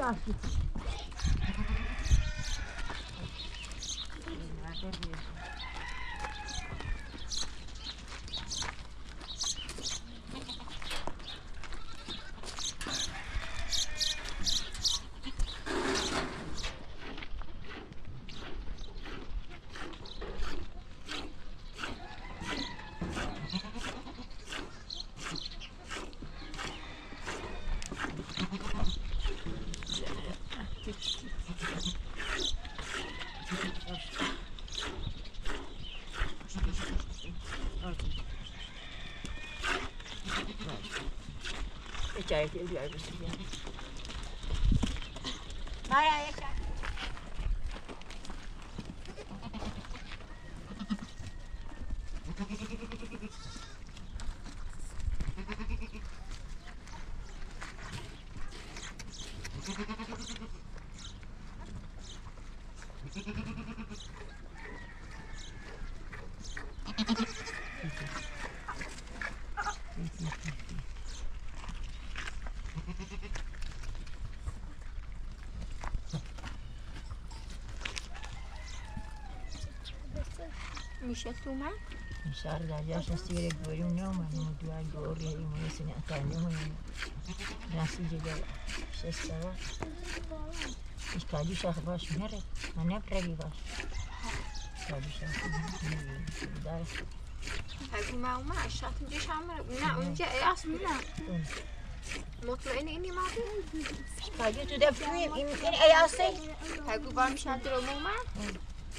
راستی Kijk, ik blijf eens hier. Maar ja, ik ga. میشه تو من؟ میشه در جاش استیره گویون نومن مدوای گوری ایمونی سنی اکانی هونی نسی جگر شسترا ایش کادی شاخ باش میره من نبرگی باش کادی شاخ داره هگو ما اومد اشتات اینجاش هم نه اونجا اصلا نه مطمئن اینی ما ایش کادی تو دفعیم این ایاستی هگو با میشه درو اومد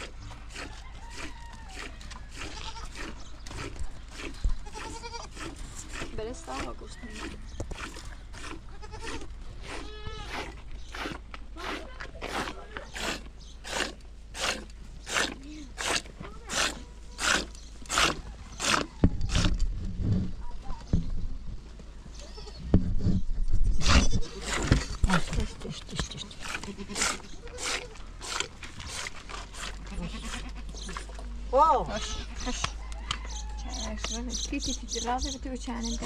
برستان و گوشت می‌کنم. واو تيجي لازم تبي كان انت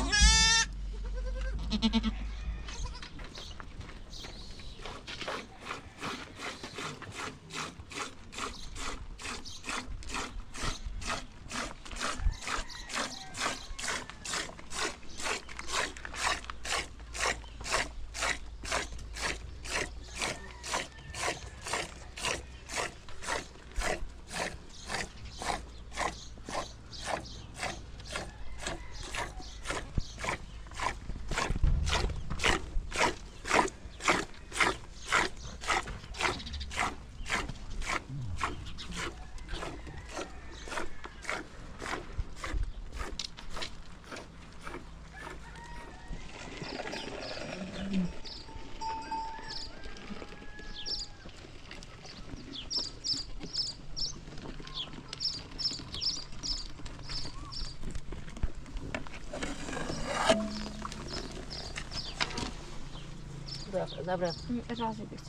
Dobra. Razy być.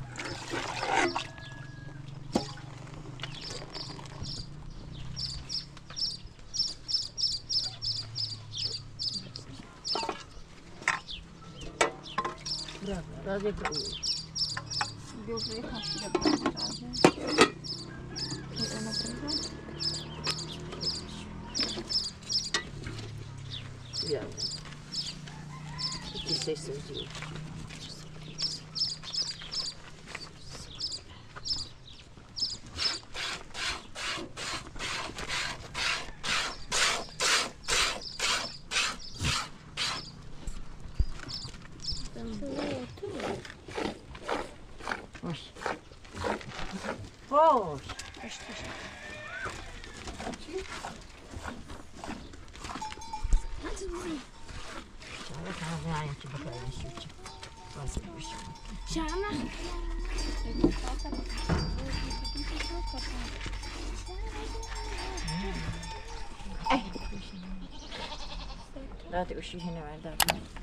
Razy Już wyjechać do razy. I ona przyjdzie? Ja. Iki sesimiz yok. Hoş. Şana. Dati uscire ne guarda.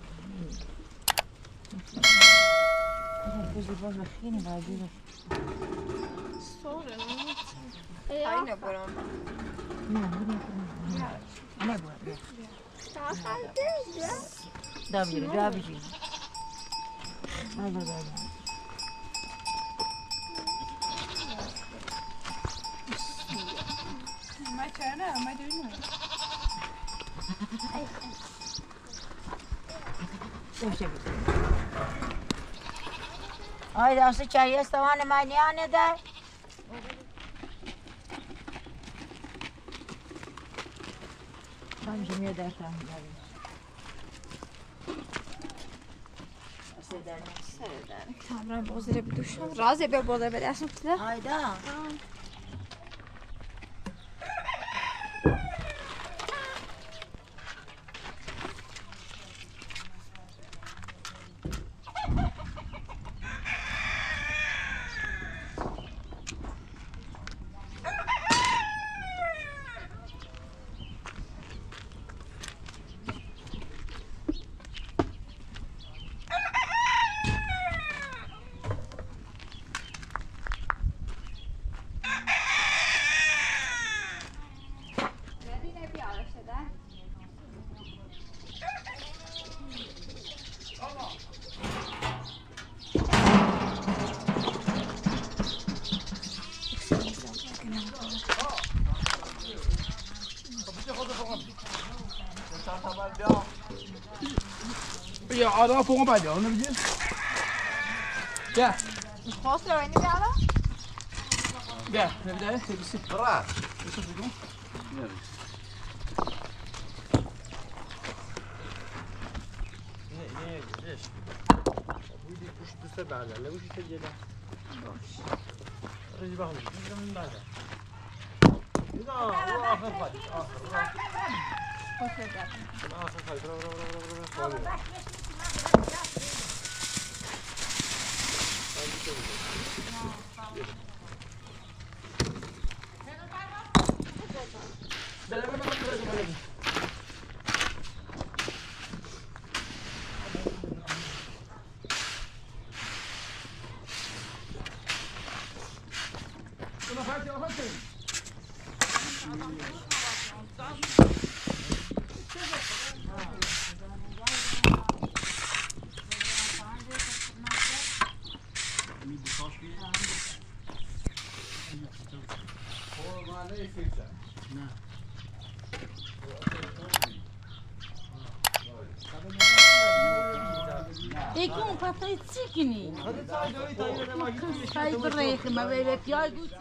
Così poi alla fine va a dire. Sonra ne? Aynı buram. Ne bu? Daha ya. Davide, Davide. Allora. چرا ما دونیم آی دست چایی استوان منیانه ده همشه میادر کامران بازره بدوشم رازه به بازره بده اصلا تده آیدا Ja, då får man bara göra det. Ja. خواست رو اینی بیالا Ja, det är det. Det är bra. Det är så bra. نه گذشت بودی پوش دوست برده لبوشی که جدا باش رجی باهم من بعده نه آخر خالی آخر خالی برو Ikon patay tsikini. Sai berreke ma vele piai gusti.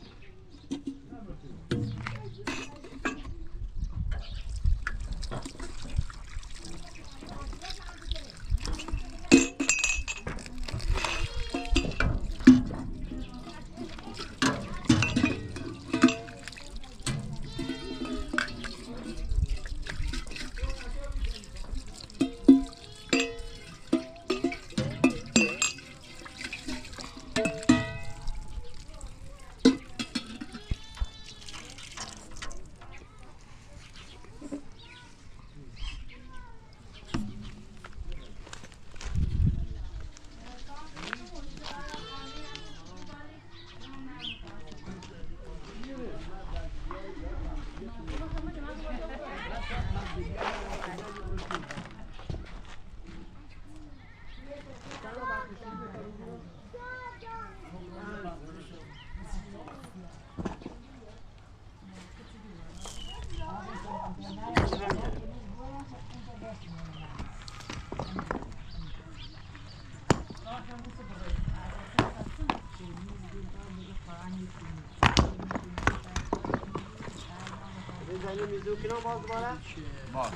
زنی میزو کنم باز دوباره Bak.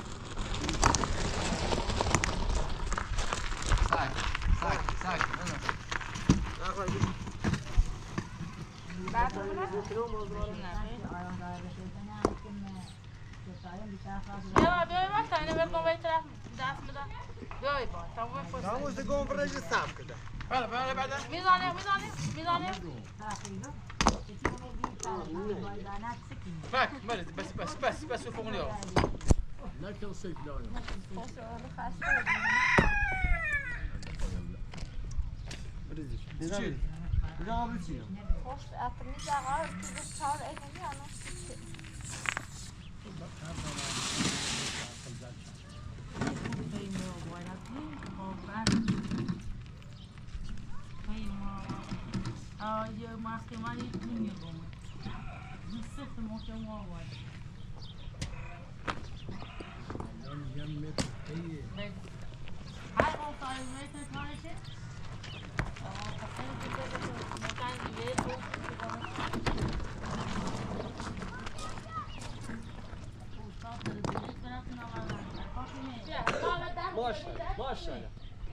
Sakin. نخواهی بعد میزو کنم باز دوباره بیا وقت اینو برکن به طرف دست بده. بیا با تمام پشت. ناموس گم برج صاف کرده Bella. میزنه. Bak, bas så får hon göra. نزدیک نزدیک چی؟ خوش اتمی جاها تو چهار ایمی آنو Yo más que más y ماشاءالله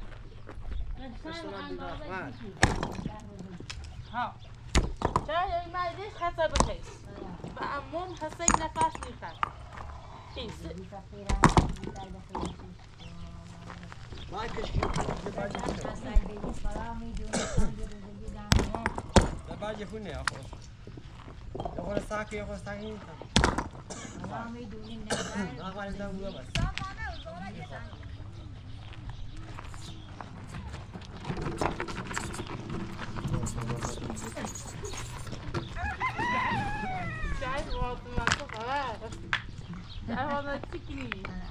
ها چرا مریض حساب کیس و امون حساب نفس میخواد کیس ما کشکی به بعد یفونه آخر آخر ساکی آخر زنگوله بس جای وقت ما خلاص جای وقت تکنی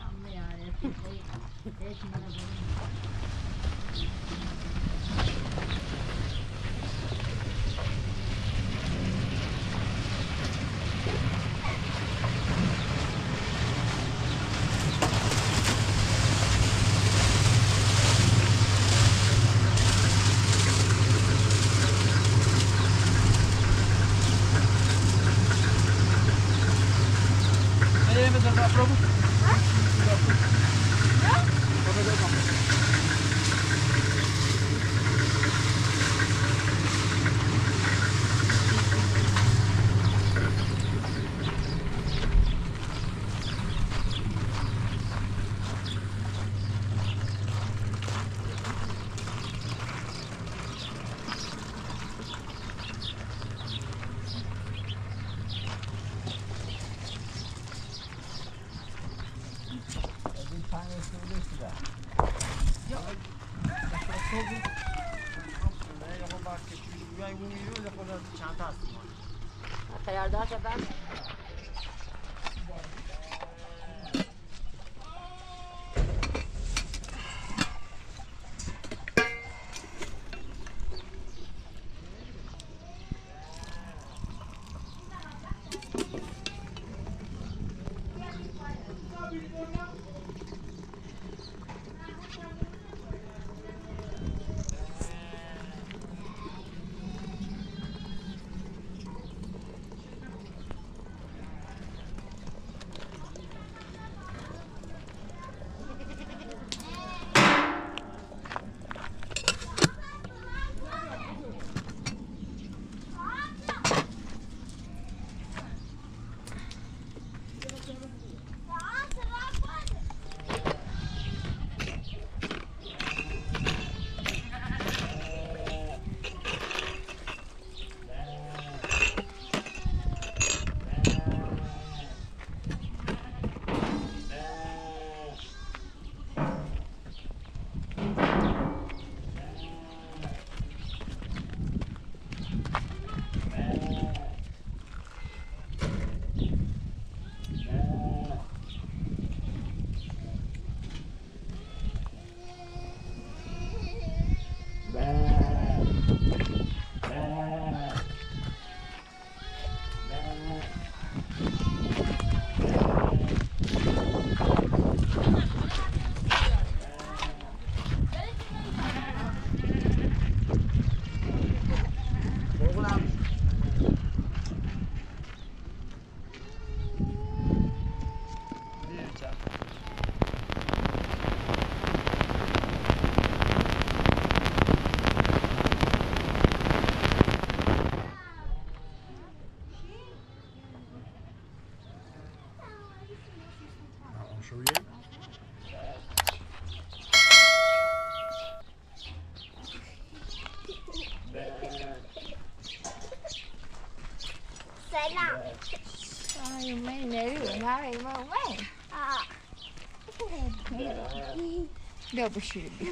خیاردار شد بس بیا بشوری بیا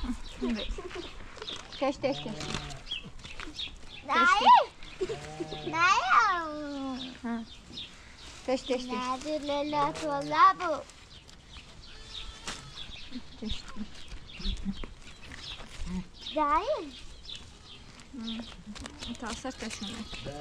کش ها تش نادر لله والله بو دايم انت عصرت شنو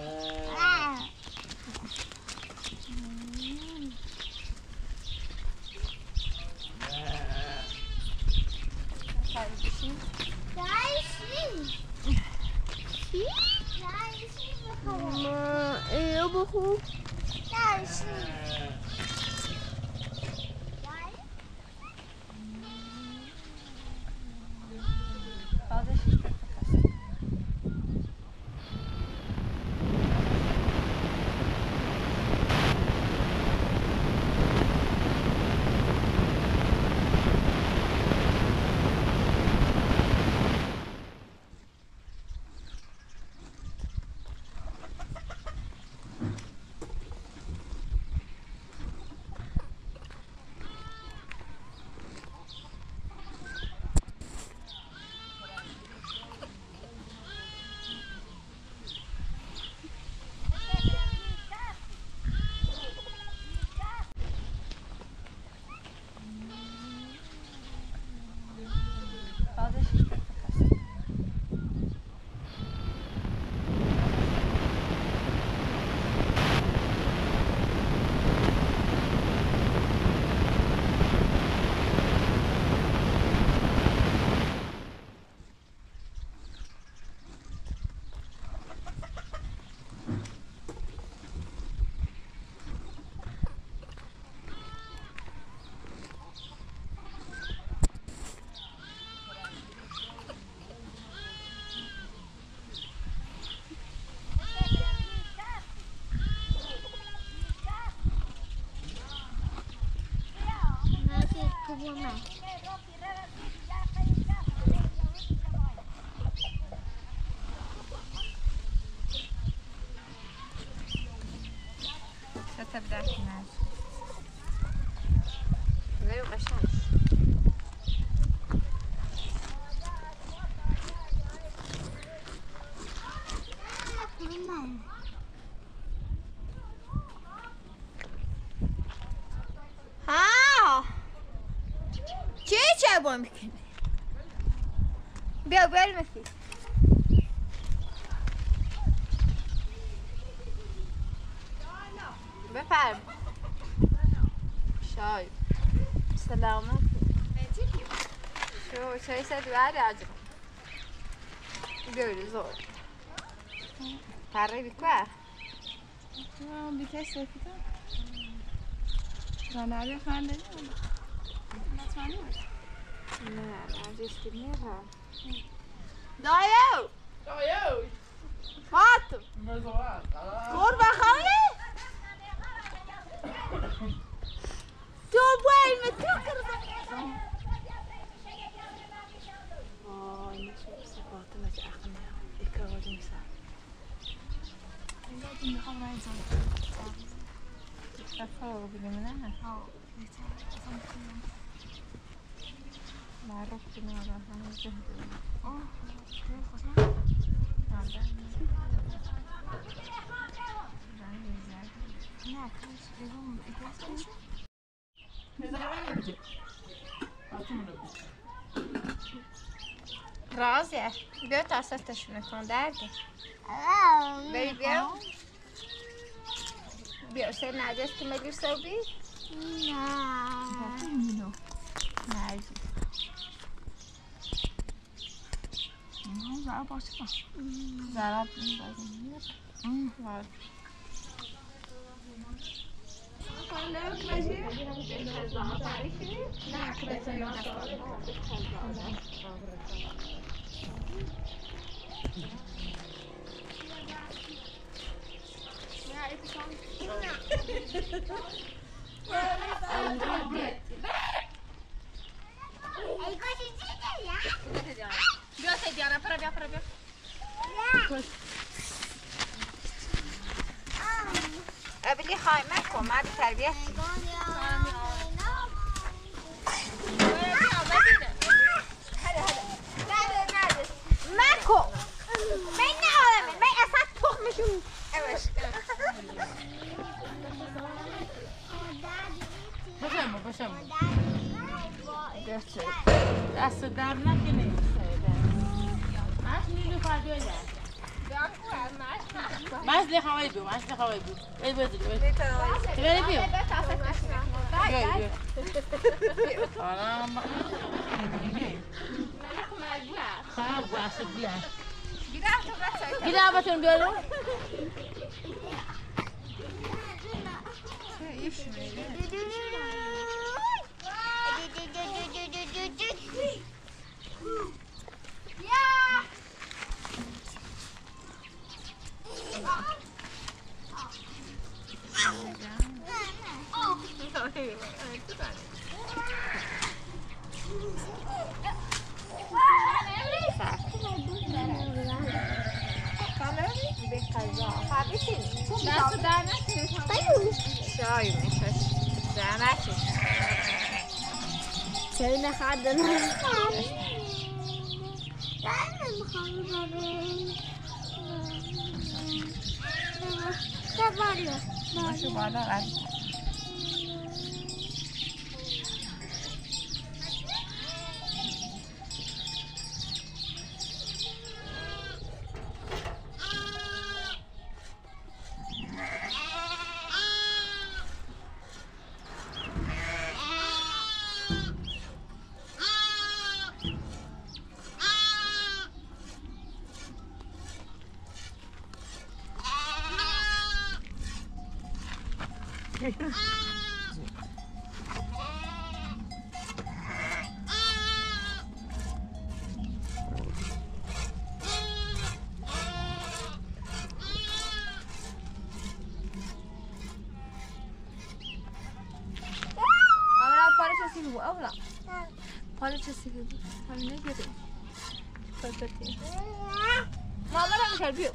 ايه بخو ستبدأ كناز غير قشاش ها چه با میکنه بیا المفي بفرم شاي سلامة شو شاي سد بعد عجب بيقولوا زور تعرفي كواه بكسر كده كان عليه خالد ما تفهموش لا عجزت منها دايو فاطم قربة خالي تو وين متكر نشوف صفاتنا جاءنا يكرر المساء تفاوض بجملها معروف بنا عن الجهد رازع بيوت عصرت شنو كان دارده بيو سيرنا عجزت ما ادري صوبي نعم نعم زعل باشا زعل قبلي خايمكم ما بتربية ماكو ما ينعلم ما يأسات تخمشوا أوش باشم دست در نکنه ماش نیلو فاجعه ماش لخوای بو ای بده بده بیو سلام خب واسه بیا گیرابتون بیارو چه نخواهد دارم ماشو بالا قد أو لا قالت السكين قال نجري فكرتي ما مرة مش هالبيو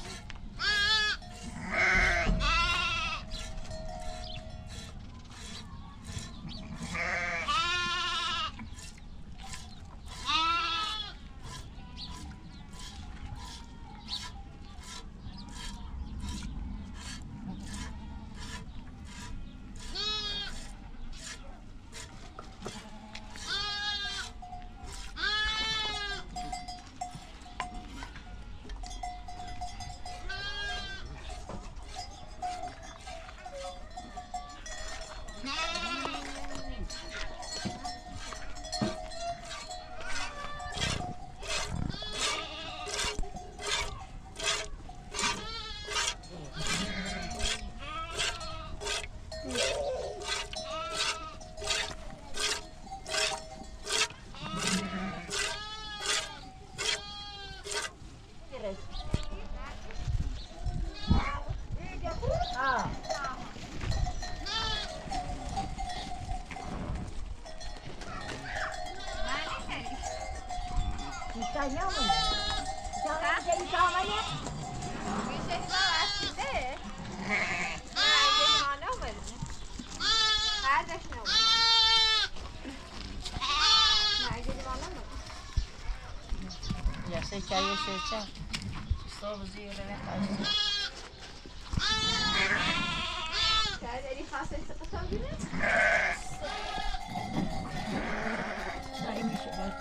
Sei que aí você tinha sozinho, né? Ele faz essa passada, né? Aí me chegou.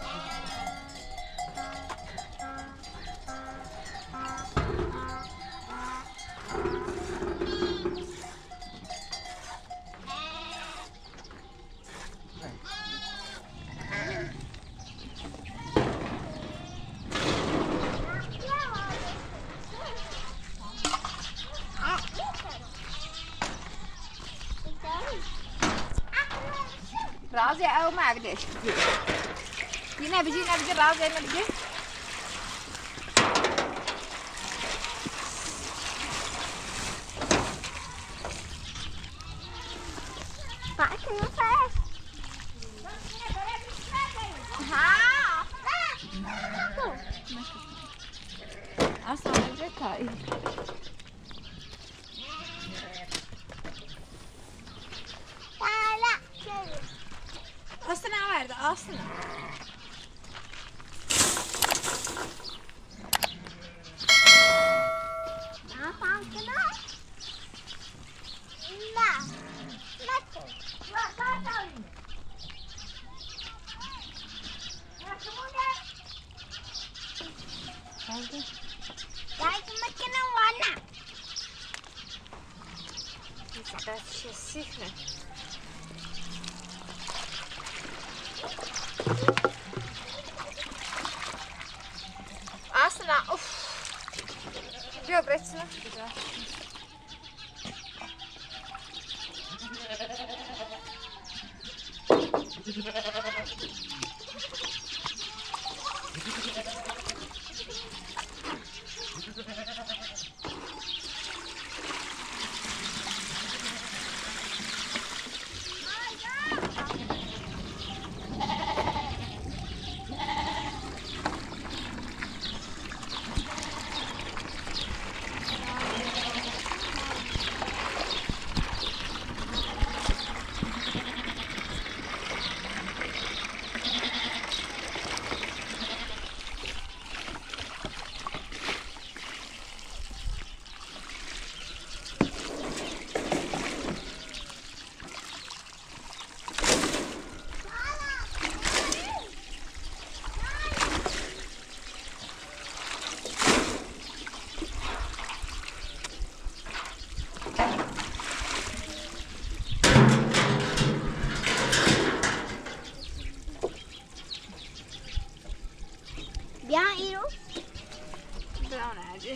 رازي أو ما أقدرش هنا بيجي رازي هنا بيجي أصلا جتاي أصلا ورد أصلا لا نزدیکه. اصلا اوف. بیا برسیم. بیا اینو برام نجی.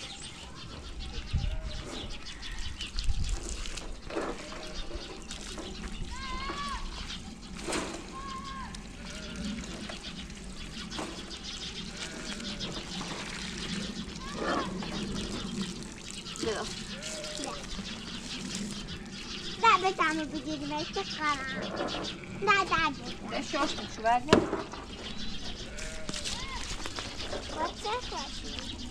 بیا. نه بتامو بگیریم اشت کنم. نه دادی. بشوش شو برده. واسه خوش.